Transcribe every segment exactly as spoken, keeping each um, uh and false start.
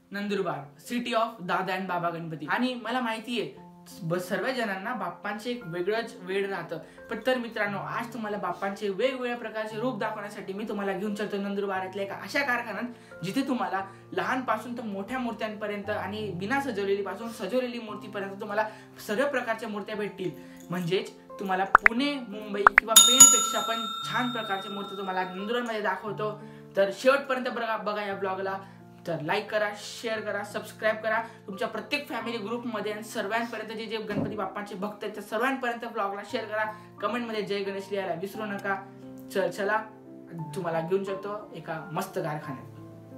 Nandurbar, city of Dada and Baba Ganpati. आणि मला माहिती आहे सर्व जणांना बाप्पांचे एक वेगळंच वेळ राहतं, पण तर मित्रांनो आज तुम्हाला बाप्पांचे वेगवेगळ्या प्रकारचे रूप दाखवण्यासाठी मी तुम्हाला घेऊन चलतो नंदुरबारातल्या एका अशा कारखान्यात जिथे तुम्हाला लहानपासून तर मोठ्या मूर्त्यांपर्यंत आणि बिना सजवलेली पासून सजवलेली मूर्तीपर्यंत तुम्हाला सर्व प्रकारच्या मूर्त्या भेटतील। म्हणजेच तुम्हाला पुणे, मुंबई किंवा पेणपेक्षा पण छान प्रकारचे मूर्ती तुम्हाला नंदुरबारमध्ये दाखवतो। तर शेवटपर्यंत बघा बघा या ब्लॉगला। तर लाईक करा, शेअर करा, सबस्क्राईब करा तुमच्या प्रत्येक फॅमिली ग्रुपमध्ये आणि सर्वांपर्यंत जे जे गणपती बाप्पांचे भक्त आहेत त्या सर्वांपर्यंत ब्लॉगला शेअर करा। कमेंटमध्ये जय गणेश लिहायला विसरू नका। चल चला तुम्हाला घेऊन जातो एका मस्त कारखान्यात।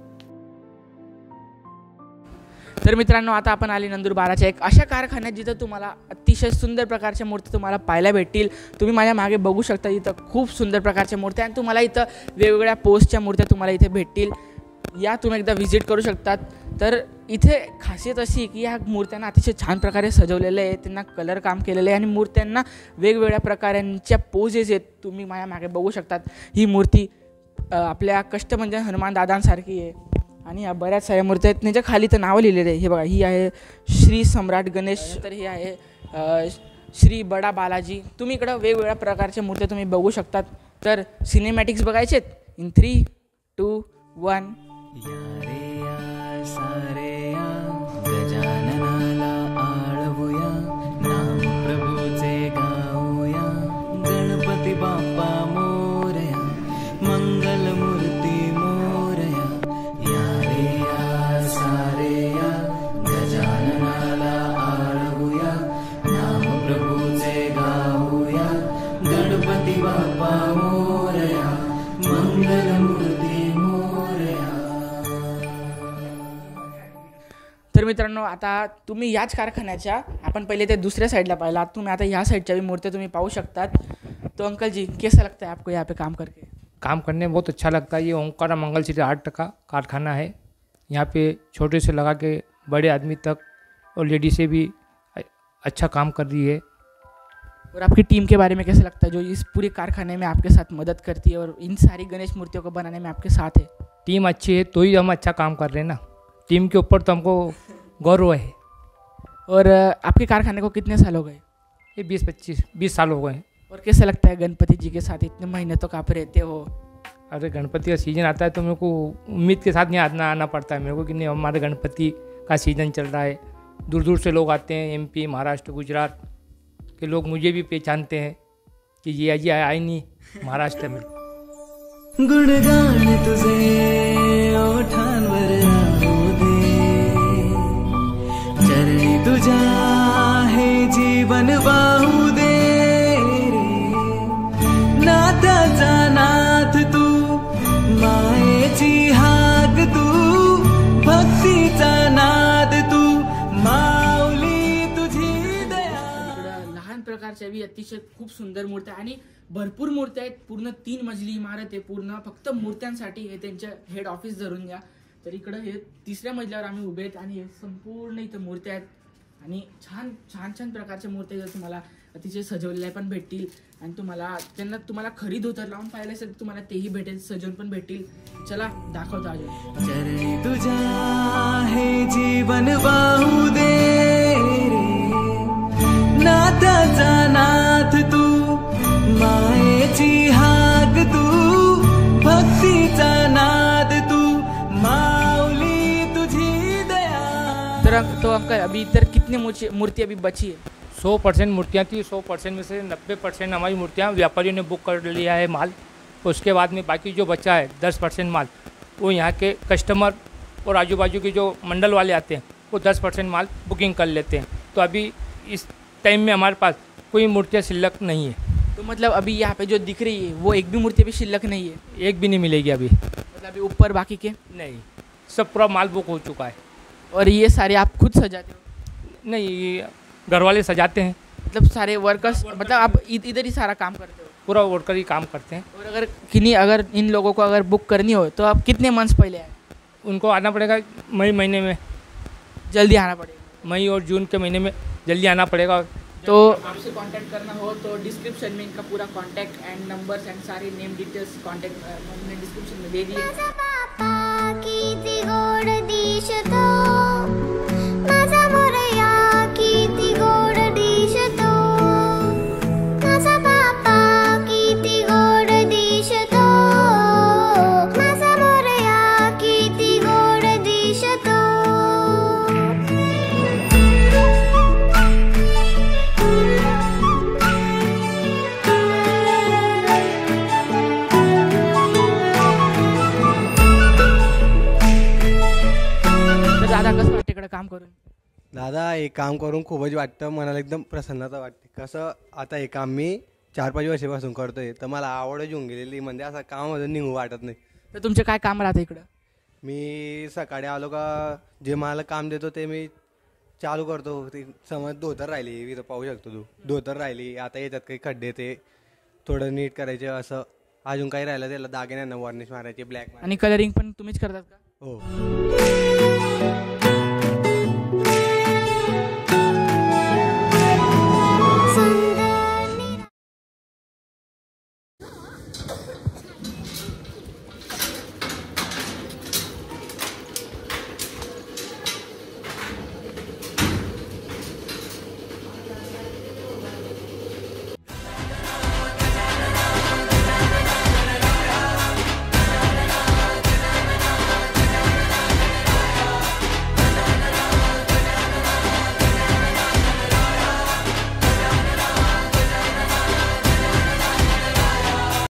तर मित्रांनो आता आपण आले नंदुरबाराच्या एक अशा कारखान्यात जिथं तुम्हाला अतिशय सुंदर प्रकारच्या मूर्ती तुम्हाला पाहायला भेटतील। तुम्ही माझ्या मागे बघू शकता इथं खूप सुंदर प्रकारच्या मूर्त्या आणि तुम्हाला इथं वेगवेगळ्या पोस्टच्या मूर्त्या तुम्हाला इथे भेटतील। या तुम्ही एकदा व्हिजिट करू शकतात। तर इथे खासियत अशी की या मूर्त्यांना अतिशय छान प्रकारे सजवलेलं आहे, त्यांना कलर काम केलेलं आहे आणि मूर्त्यांना वेगवेगळ्या प्रकारांच्या पोजेस आहेत। तुम्ही माझ्या मागे बघू शकतात ही मूर्ती आपल्या कष्टभंजन हनुमान दादांसारखी आहे आणि या बऱ्याच साऱ्या मूर्त्या आहेत त्यांच्या खाली तर नावं लिहिलेलं आहे। हे बघा ही आहे श्री सम्राट गणेश, तर ही आहे श्री बडा बालाजी। तुम्ही इकडं वेगवेगळ्या प्रकारच्या मूर्त्या तुम्ही बघू शकतात। तर सिनेमॅटिक्स बघायचेत इन थ्री टू वन। गजाननाला आळवूया, नाम प्रभूचे गाऊया, गणपती बाप्पा मोरया, मंगल मूर्ती मोरया, या रे या सारे या, गजाननाला आळवूया, नाम प्रभूचे गाऊया, गणपती बाप्पा मोरया, मंगल मूर्ती मोरया। तर मित्रांनो आता तुम्ही याच कारखान्याच्या आपण पहले ते दुसऱ्या साइडला पाहिला, तुम्ही आता ह्या साइडच्या भी मूर्तियाँ तुम्ही पाहू शकतात। तो अंकल जी कैसा लगता है आपको यहाँ पे काम करके? काम करने में बहुत अच्छा लगता है। ये ओंकारा मंगल सिटी आर्ट का कारखाना है। यहाँ पे छोटे से लगा के बड़े आदमी तक और लेडीज़ें भी अच्छा काम कर रही है। और आपकी टीम के बारे में कैसा लगता है जो इस पूरे कारखाने में आपके साथ मदद करती है और इन सारी गणेश मूर्तियों को बनाने में आपके साथ है? टीम अच्छी है तो ही हम अच्छा काम कर रहे हैं ना, टीम के ऊपर तो हमको गौरव है। और आपके कारखाने को कितने साल हो गए? ये बीस पच्चीस बीस साल हो गए हैं। और कैसा लगता है गणपति जी के साथ इतने महीने तक आप रहते हो? अरे गणपति का सीज़न आता है तो मेरे को उम्मीद के साथ नहीं आना आना पड़ता है मेरे को कि नहीं हमारे गणपति का सीज़न चल रहा है। दूर दूर से लोग आते हैं, एमपी, महाराष्ट्र, गुजरात के लोग मुझे भी पहचानते हैं कि ये अजी आए नहीं महाराष्ट्र में। गुणगान तुझे ओठांवर राहू दे, चरणी तुझ्या हे जीवन वाहू दे रे, नाथाचा नाथ तू, मायेची हाक तू, भक्तीचा नाद तू, माऊली तुझी दया। लहान प्रकारच्या भी अतिशय खूप सुंदर मूर्त्या आणि भरपूर मूर्त्या आहेत। पूर्ण तीन मजली इमारत आहे पूर्ण फक्त मूर्त्यांसाठी। हे त्यांच्या हेड ऑफिस धरून घ्या। तर इकडे हे तिसऱ्या मजल्यावर आम्ही उभे आहेत आणि हे संपूर्ण इथं मूर्त्या आहेत आणि छान छान छान प्रकारच्या मूर्त्या तुम्हाला अतिशय सजवलेल्या पण भेटतील आणि तुम्हाला त्यांना तुम्हाला खरी धोतर लावून पाहिलं असेल तर तुम्हाला तेही भेटेल, सजवून पण भेटतील। चला दाखवतो आज। चरणी तुझ्या हे जीवन वाहू दे रे, नाथाचा नाथ तू, मायेची हाक तू, भक्तीचा नाद तू, माऊली तुझी दया। तर तो अंकल अभी इधर कितनी मूर्ति अभी बची है? सौ परसेंट मूर्तियाँ थी, सौ परसेंट में से नब्बे परसेंट हमारी मूर्तियाँ व्यापारियों ने बुक कर लिया है माल। उसके बाद में बाकी जो बचा है दस परसेंट माल वो यहाँ के कस्टमर और आजू बाजू के जो मंडल वाले आते हैं वो दस परसेंट माल बुकिंग कर लेते हैं। तो अभी इस टाइम में हमारे पास कोई मूर्तियाँ शिल्लक नहीं है। तो मतलब अभी यहाँ पे जो दिख रही है वो एक भी मूर्ति अभी शिल्लक नहीं है? एक भी नहीं मिलेगी अभी। मतलब अभी ऊपर बाकी के नहीं, सब पूरा माल बुक हो चुका है। और ये सारे आप खुद सजाते हो? नहीं, घर वाले सजाते हैं। मतलब सारे वर्कर्स, मतलब आप इधर ही सारा काम करते हो? पूरा वर्कर ही काम करते हैं। और अगर किन्हीं अगर इन लोगों को अगर बुक करनी हो तो आप कितने मंथ्स पहले आए? उनको आना पड़ेगा मई महीने में, जल्दी आना पड़ेगा। मई और जून के महीने में जल्दी आना पड़ेगा। तो आपसे कांटेक्ट करना हो तो डिस्क्रिप्शन में इनका पूरा कांटेक्ट एंड नंबर्स एंड सारे नेम डिटेल्स कांटेक्ट मैंने डिस्क्रिप्शन में दे दिए। दादा कसं वाटतं इकडे काम करून? दादा हे काम करून खूपच वाटतं, मनाला एकदम प्रसन्नता वाटते. कसं आता हे काम मी चार पाच वर्षापासून करतोय, तर मला आवडच येऊन गेलेली, म्हणजे असं कामामधून निघू वाटत नाही. तर तुमचे काय काम राहतं इकडं? मी सकाळी आलो का जे मला काम देतो ते मी चालू करतो. ते समज धोतर राहिली, इथं पाहू शकतो तू, धोतर राहिली, आता याच्यात काही खड्डे ते थोडं नीट करायचे, असं अजून काही राहिलं त्याला दागिन्यांना वॉर्निश मारायचे, ब्लॅक. आणि कलरिंग पण तुम्हीच करतात का? हो.